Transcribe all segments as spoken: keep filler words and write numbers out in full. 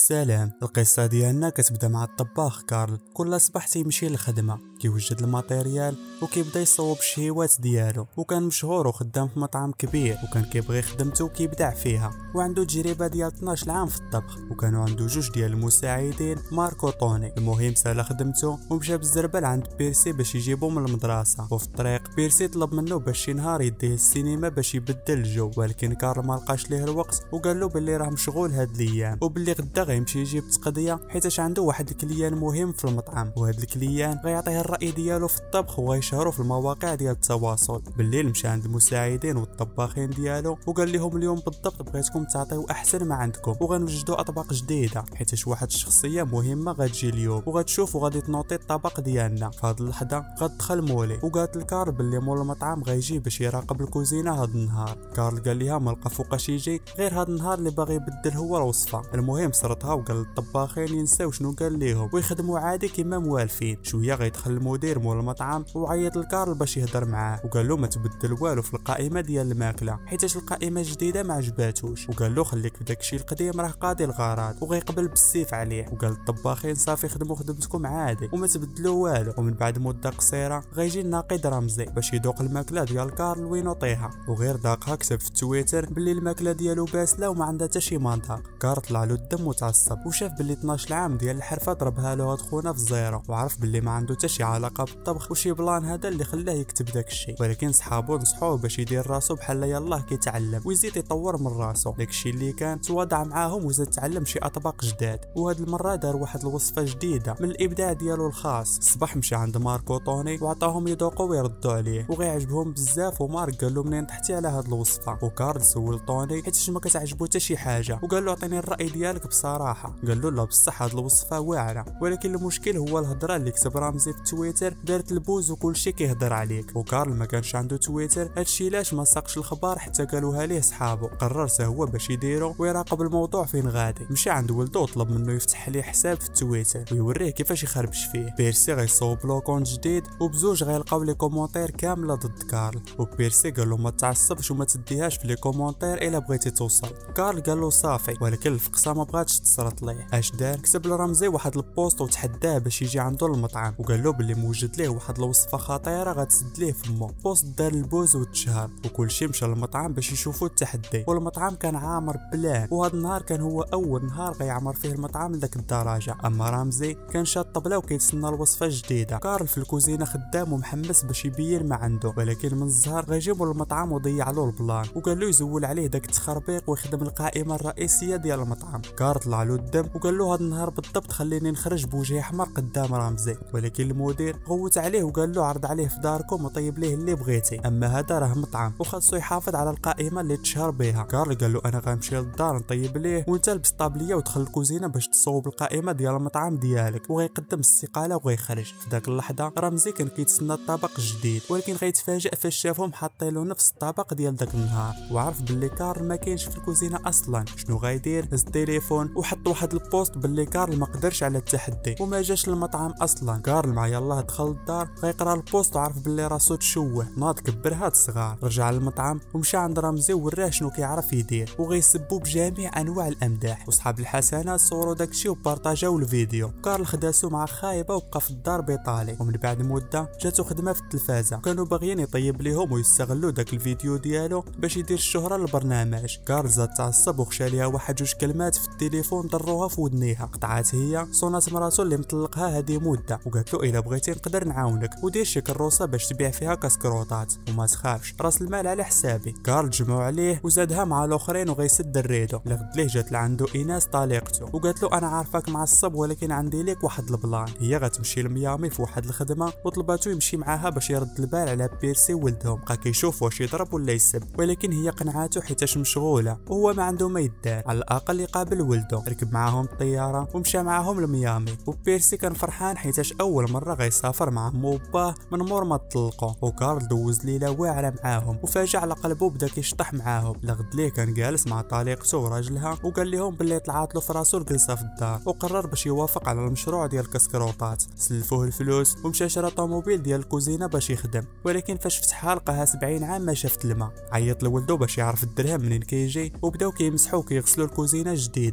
سلام. القصة ديالنا كتبدا مع الطباخ كارل. كل صباح تيمشي للخدمة، كيوجد الماتيريال وكيبدا يصوب الشهيوات ديالو. وكان مشهور وخدام في مطعم كبير، وكان كيبغي خدمته وكيبدع فيها، وعنده تجربة ديال اثناش عام في الطبخ. وكانوا عنده جوج ديال المساعدين، ماركو وطوني. المهم سالا خدمته ومشى بالزربل عند بيرسي باش يجيبو من المدرسة. وفي الطريق بيرسي طلب منه باش شي نهار يديه السينما باش يبدل الجو، ولكن كارل ما لقاش ليه الوقت وقال له باللي راه مشغول هاد الايام، وباللي غدا غيمشي يجيب تقضيه حيتاش عنده واحد الكليان مهم في المطعم. وهاد الكليان غيعطيه الراي ديالو في الطبخ وغيشهرو في المواقع ديال التواصل. بالليل مشى عند المساعدين والطباخين ديالو وقال لهم اليوم بالضبط بغيتكم تعطيو احسن ما عندكم، وغنوجدوا اطباق جديده حيتاش واحد الشخصيه مهمه غتجي اليوم، وغتشوف وغادي تنوطي الطبق ديالنا. في هاد اللحظه غتدخل مولي وقالت لكارل باللي مول المطعم غيجي باش يراقب الكوزينه هاد النهار. كارل قال ليها ما لقى فوقاش يجي غير هاد النهار اللي باغي يبدل هو الوصفه. المهم صرتها وقال للطباخين ينساو شنو قال ليهم ويخدموا عادي كيما موالفين. شويه غيدخل المدير مول المطعم وعيط لكارل باش يهضر معاه، وقال له ما تبدل والو في القائمه ديال الماكله حيتاش القائمه الجديده ما عجباتوش، وقال له خليك في داكشي القديم راه قاضي الغرض وغيقبل بالسيف عليه. وقال للطباخين صافي خدموا خدمتكم عادي وما تبدلوا والو. ومن بعد مده قصيره غيجي الناقد رمزي باش يذوق الماكله ديال كارل وينوطيها، وغير داقها كتب في التويتر باللي الماكله ديالو باسله وما عندها حتى شي منطق. كارل طلع له الدم وتعصب وشاف باللي اثناش عام ديال الحرفه ضربها له هاد خونا في الزيرو، وعرف باللي ما عنده حتى شي علاقه بالطبخ وشي بلان هذا اللي خلاه يكتب داك الشيء. ولكن صحابو نصحوه باش يدير راسو بحال يلاه كيتعلم ويزيد يطور من راسو. داك الشيء اللي كان تواضع معاهم وزاد تعلم شي اطباق جداد، وهاد المره دار واحد الوصفه جديده من الابداع ديالو الخاص. الصباح مشى عند ماركو طوني وعطاهم يذوقوا ويردوا عليه وغيعجبهم بزاف. ومارك قال له منين طحتي على هاد الوصفه؟ وكارل سول طوني حيت ما كتعجبو حتى شي حاجه، وقال له عطيني الراي ديالك بصراحه. قال له لا بصح هاد الوصفه واعره، ولكن المشكل هو الهضره اللي كتب رمزي في تويتر دارت البوز وكلشي كيهضر عليك. وكارل ما كانش عنده تويتر، هادشي علاش ما ساقش الخبر حتى قالوها ليه صحابو. قرر حتى هو باش يديرو ويراقب الموضوع فين غادي. مشى عند ولدو وطلب منه يفتح ليه حساب في التويتر ويوريه كيفاش يخربش فيه. بيرسي غيصوب له كونت جديد وبزوج غيلقاو لي كومونتير كامله ضد كارل، وبيرسي قال له ما تعصبش وما تديهاش في لي كومونتير الا بغيتي توصل. كارل قال له صافي، ولكن الفقصه ما بغاتش تصرط ليه. اش دار؟ كتب لرمزي واحد البوست وتحداه باش يجي عنده للمطعم، وقال له باللي موجد ليه واحد الوصفه خطيره غتسد ليه فمو. بوست دار البوز وتشهر وكلشي مشى للمطعم باش يشوفوا التحدي. والمطعم كان عامر بلان، وهذا النهار كان هو اول نهار غيعمر فيه المطعم لذاك الدرجه. اما رمزي كان شاد الطبله وكيتسنى الوصفه الجديده. كارل في الكوزينه خدام ومحمس باش يبين ما عنده، ولكن من الزهر غيجيبوا للمطعم وضيع له البلان، وقال له يزول عليه داك التخربيق ويخدم القائمه الرئيسيه ديال المطعم. كارل طلع له الدم وقال له هذا النهار بالضبط خليني نخرج بوجهي احمر قدام رمزي. ولكن المدير غوت عليه وقال له عرض عليه في داركم وطيب ليه اللي بغيتي، اما هذا راه مطعم وخاصو يحافظ على القائمه اللي تشهر بها. كارل قال له انا غنمشي للدار نطيب ليه وانت لبس طابليه ودخل الكوزينه باش تصوب القائمه ديال المطعم ديالك، وغيقدم الاستقاله وغيخرج. في ذاك اللحظه رمزي كان كيتسنى الطبق الجديد، ولكن غيتفاجئ فاش شافهم حاطين له نفس الطبق ديال داك النهار، وعرف باللي كارل ما كاينش في الكوزينه اصلا. شنو غيدير؟ هز التليفون وحط واحد البوست باللي كارل ما قدرش على التحدي وما جاش للمطعم اصلا. كارل مع يلاه دخل الدار غيقرا البوست وعرف باللي راسو تشوه، ناض كبر هاد الصغار. رجع للمطعم ومشى عند رمزي ووراه شنو كيعرف يدير، وغيسبوا بجميع انواع الامداح. وصحاب الحسنات صوروا داكشي وبارطاجاو الفيديو. كارل خداسو مع خايبه وبقى في الدار بيطالي. ومن بعد مده جاتو خدمه في التلفازه، وكانوا باغيين يطيب ليهم ويستغلوا داك الفيديو ديالو باش يدير الشهره للبرنامج. كارل زاد تعصب وخشى ليها واحد جوج كلمات في التليفون ضروها في ودنيها. قطعات هي صونات مراسو اللي مطلقها هذه مده، وقالت له الا بغيتي نقدر نعاونك ودير شي كروسه باش تبيع فيها كاسكروطات وما تخافش راس المال على حسابي. كارل جمعوا عليه وزادها مع الاخرين وغيسد الريدو. لغد ليه جات لعندو ايناس طليقته وقالت له انا عارفاك معصب ولكن عندي ليك واحد البلان. هي غتمشي لميامي في واحد الخدمه وطلباتو يمشي معاها باش يرد البال على بيرسي ولدهم. بقى كيشوف واش يضرب ولا يسب، ولكن هي قنعاتو حيتاش مشغوله وهو ما عنده ما يدار. على الاقل يقابل ولده. ركب معاهم الطياره ومشى معاهم لميامي، وبيرسي كان فرحان حيتاش اول مره غيسافر مع مو وباه من مور ما طلقوا. وكارل دوز ليله واعره معاهم وفاجأ على قلبه بدا كيشطح معاهم. لغد ليه كان جالس مع طليقته وراجلها وقال لهم باللي طلعت له فراسو الجلسه في الدار، وقرر باش يوافق على المشروع ديال الكاسكروطات. سلفوه الفلوس ومشى شرا طوموبيل ديال الكوزينه باش يخدم، ولكن فاش فتحها لقاها سبعين عام ما شافت الماء. عيط لولده باش يعرف الدرهم منين كيجي وبداو كيمسحوا وكيغسلوا الكوزينه الجديده، ولكن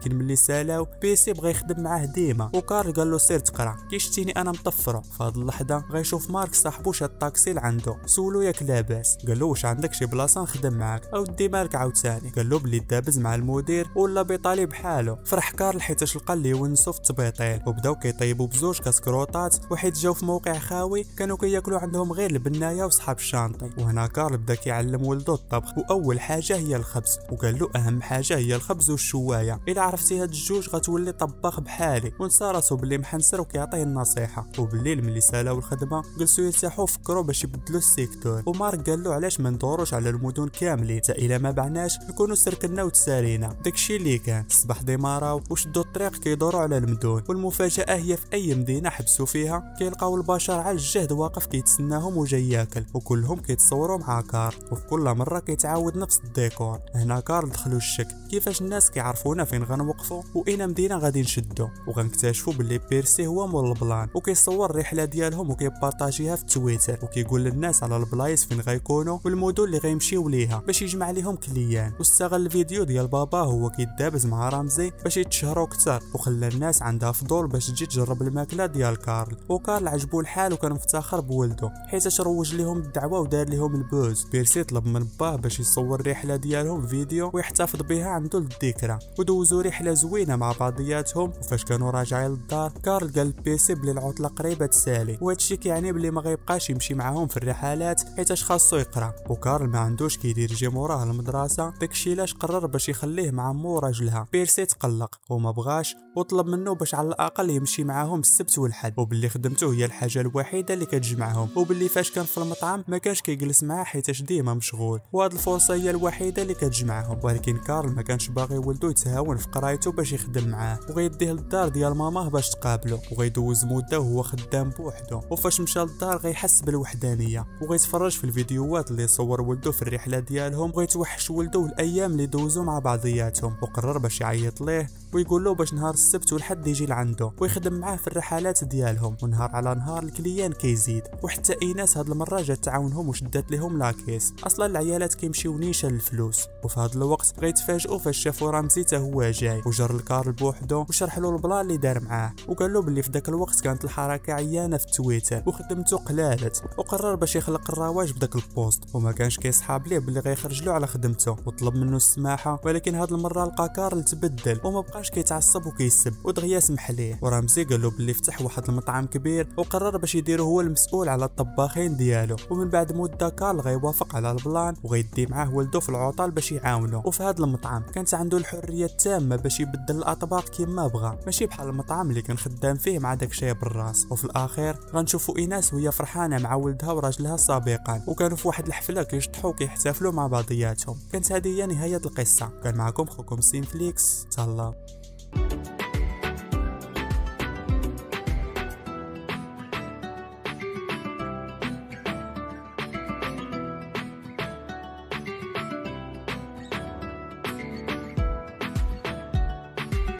ولكن ملي سالاو بيرسي بغى يخدم معاه ديما، وكارل قال له سير تقرا كي شتيني انا مطفرو. في هاد اللحظه غيشوف مارك صاحبو شاد الطاكسي لعندو، سولو ياك لاباس، قال له واش عندك شي بلاصه نخدم معاك او دي مالك عاوتاني. قال له بلي دابز مع المدير ولا بيطالي بحالو. فرح كارل حيتاش لقى اللي يونسو في التبيطيل، وبداو كيطيبوا بزوج كاسكروطات، وحيت جاو في موقع خاوي كانوا كياكلوا عندهم غير البنايه وصحاب الشانطي. وهنا كارل بدا كيعلم ولدو الطبخ، واول حاجه هي الخبز، وقال له اهم حاجه هي الخبز والشوايه، الا عرفتي هاد الجوج غتولي طباخ بحالي. ونسى راسو بلي محنسر وكيعطيه النصيحه. وبالليل ملي سالاو الخدمه جلسوا يرتاحوا وفكروا باش يبدلوا السيكتور، ومارك قال له علاش ما ندوروش على المدن كاملين، حتى الا ما بعناش نكونوا سركنا وتسارينا. داكشي اللي كان الصباح ديماراو وشدوا الطريق كيدوروا على المدن، والمفاجاه هي في اي مدينه حبسوا فيها كيلقاو البشر على الجهد واقف كيتسناهم وجاي ياكل، وكلهم كيتصوروا مع كارل، وفي كل مره كيتعاود نفس الديكور. هنا كارل دخلوا الشك كيفاش الناس كيعرفونا فين غنوقفوا واين مدينه غادي نشدوا، وغنكتشفوا باللي بيرسي هو مول البلان، وكيصور الرحله ديالهم وكيبارطاجيها في تويتر، وكيقول للناس على البلايص فين غيكونوا والمدن اللي غيمشيو ليها باش يجمع لهم كليان. واستغل الفيديو ديال بابا هو كيدابز مع رمزي باش يتشهروا اكثر، وخلى الناس عندها فضول باش تجي تجرب الماكله ديال كارل. وكارل عجبو الحال وكان مفتخر بولده حيت روج لهم الدعوه ودار لهم البوز. بيرسي طلب من باه باش يصور الرحله ديالهم فيديو ويحتفظ بها عنده للذكرى، ودوزوا رحله زوينه مع بعضياتهم. وفاش كانوا راجعين للدار كارل قال لبيرسي بلي العطله قريبه تسالي، وهادشي كيعني بلي ما غيبقاش يمشي معاهم في الرحلات حيتاش خاصو يقرا. وكارل ما عندوش كيدير يجي موراه المدرسه، داكشي علاش قرر باش يخليه مع مو راجلها. بيرسي تقلق وما بغاش وطلب منه باش على الاقل يمشي معاهم السبت والحد، وباللي خدمته هي الحاجه الوحيده اللي كتجمعهم، وباللي فاش كان في المطعم ما كانش كيجلس معاه حيتاش ديما مشغول، وهاد الفرصه هي الوحيده اللي كتجمعهم. ولكن كارل ما كانش باغي ولدو يتهاون في قرايته باش يخدم معاه، وغيديه للدار ديال ماماه باش تقابلو، وغيدوز مده وهو خدام بوحدو. وفاش مشى للدار غيحس بالوحدانيه، وغيتفرج في الفيديوهات اللي صور ولدو في الرحله ديالهم، وغيتوحش ولدو الايام اللي دوزو مع بعضياتهم. وقرر باش يعيط ليه ويقول له باش نهار السبت والحد يجي لعنده ويخدم معاه في الرحلات ديالهم. ونهار على نهار الكليان كيزيد، وحتى ايناس هاد المره جات تعاونهم وشدات لهم لاكيس. اصلا العيالات كيمشيو نيشان للفلوس. وفي هاد الوقت غيتفاجئوا فاش شافوا رمزي حتى هو جاي، وجر لكارل بوحدو وشرح له البلان اللي دار معاه، وقال له بلي في داك الوقت كانت الحركه عيانه في تويتر وخدمته قلالت، وقرر باش يخلق الرواج بداك البوست، وما كانش كيصحاب ليه بلي غيخرج له على خدمته، وطلب منه السماحه. ولكن هاد المره لقى كارل تبدل وما بقاش كيتعصب وكيسب، ودغيا سمح ليه. ورمزي قال له بلي فتح واحد المطعم كبير وقرر باش يديرو هو المسؤول على الطباخين ديالو. ومن بعد مده كارل غيوافق على البلان وغيدي معاه ولده في العطل باش يعاونو. وفي هذا المطعم كانت عنده الحريه التامه باش يبدل الاطباق كيما بغا، ماشي بحال المطعم اللي كان خدام فيه مع داكشي بالراس. وفي الاخير غنشوفوا ايناس وهي فرحانه مع ولدها وراجلها سابقا، وكانوا في واحد الحفله كيشطحوا وكيحتفلوا مع بعضياتهم. كانت هذه هي نهايه القصه. كان معكم خوكم سينفليكس، تهلاو.